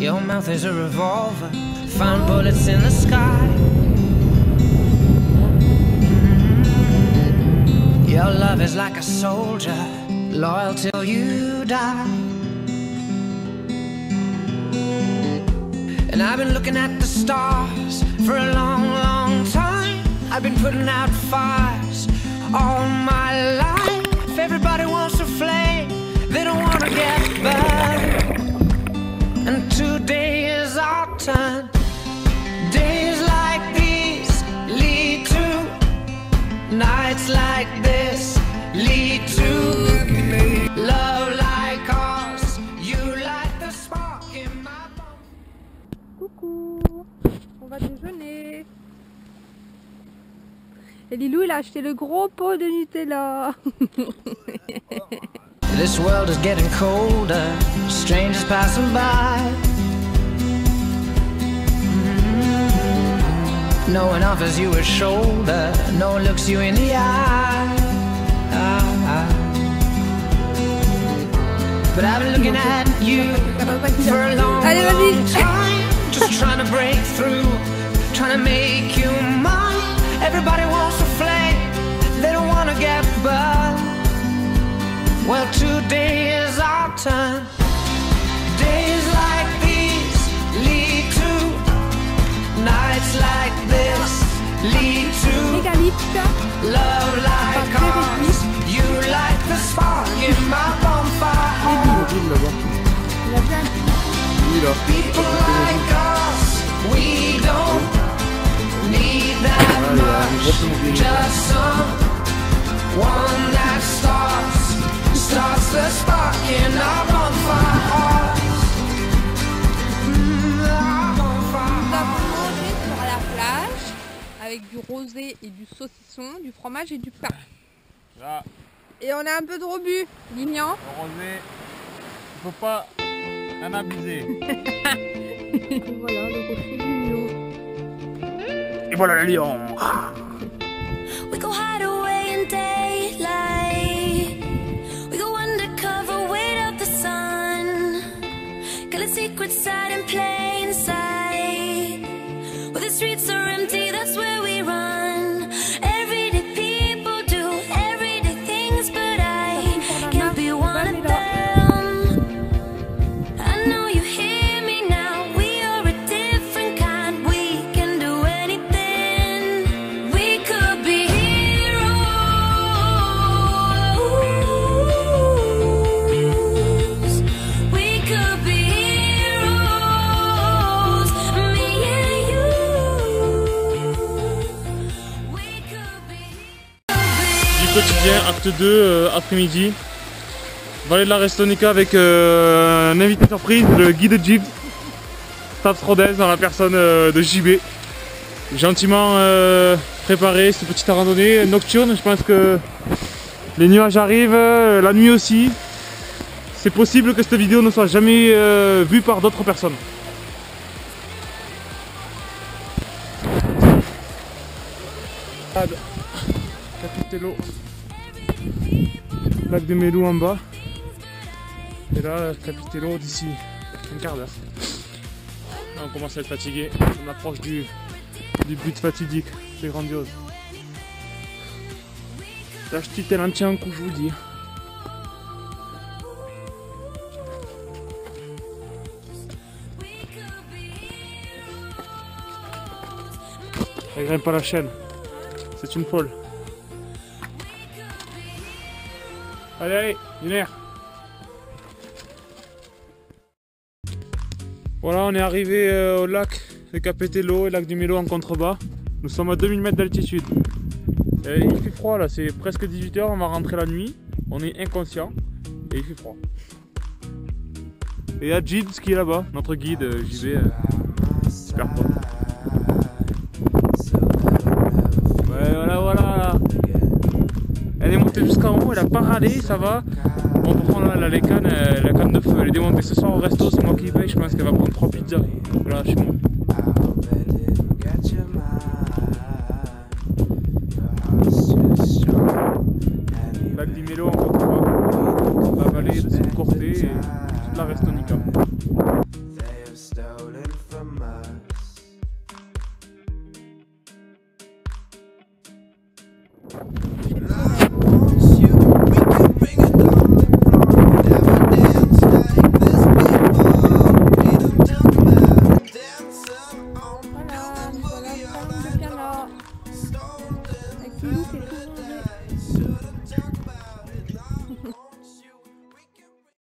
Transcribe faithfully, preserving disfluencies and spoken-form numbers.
Your mouth is a revolver, found bullets in the sky. Mm-hmm. Your love is like a soldier, loyal till you die. And I've been looking at the stars for a long, long time. I've been putting out fires all my life. Everybody wants a flame, they don't want to get burned. And today is our turn. Days like these lead to nights like this, lead to love like ours. You light the spark in my bones. Coucou, on va déjeuner. Et Lilou, il a acheté le gros pot de Nutella. This world is getting colder, strangers passing by. Mm-hmm. No one offers you a shoulder, no one looks you in the eye. But I've been looking at you for a long, long time, just trying to break through, trying to make you mine. Everybody wants a flame, they don't want to get burned. Well, today is our turn. Days like these lead to nights like this, lead to love like ours. You light the spark in my bonfire heart. People like us, we don't need that much. Just someone that starts starts the spark in our bonfire hearts. Mm, our bonfire On va hearts. manger sur la plage avec du rosé et du saucisson, du fromage et du pain. Là, Et on a un peu de rebut, Lignan. le rosé, il faut pas en abuser. Voilà, le rocher du lion. Et voilà le lion. We go hide away in daylight. We go undercover, wait up the sun. Got a secret side in plain sight. Where the streets are empty, that's where we run. Everyday people do everyday things, but I can't be one of them. I know you hear me now. We are a different kind. We can do anything. We could be heroes. We could be heroes. Me and you. We could be Du quotidien, acte deux, euh, après-midi. Vallée de la Restonica avec euh, un invité surprise, le guide Jeep, Stabs Rodez, dans la personne euh, de J B. Gentiment euh, préparé cette petite randonnée nocturne. Je pense que les nuages arrivent, euh, la nuit aussi. C'est possible que cette vidéo ne soit jamais euh, vue par d'autres personnes. Capitello, lac de Melou en bas. Et là, Capitello d'ici un quart d'heure. Là, on commence à être fatigué. On approche du, du but fatidique. C'est grandiose. Là, je tue tel un tien coup, je vous dis. Elle grimpe pas la chaîne. C'est une folle. Allez, allez, une heure. Voilà, on est arrivé euh, au lac de Capitello et lac du Melou en contrebas. Nous sommes à deux mille mètres d'altitude. Il fait froid là, c'est presque dix-huit heures, on va rentrer la nuit. On est inconscient et il fait froid. Et il y a Jid qui est là-bas, notre guide, euh, J B, euh, super pote. Ouais, voilà, voilà. Elle est montée jusqu'en haut, elle a pas râlé, ça va. Bon, par contre, là, la, la, canne, euh, la canne de feu, elle est démontée ce soir au resto, c'est moi qui paye. Je pense qu'elle va prendre trois pizzas. Voilà, chez moi. Lac du Melou en contrebas, la vallée de Sainte-Cortée et toute la Restonica. Chez le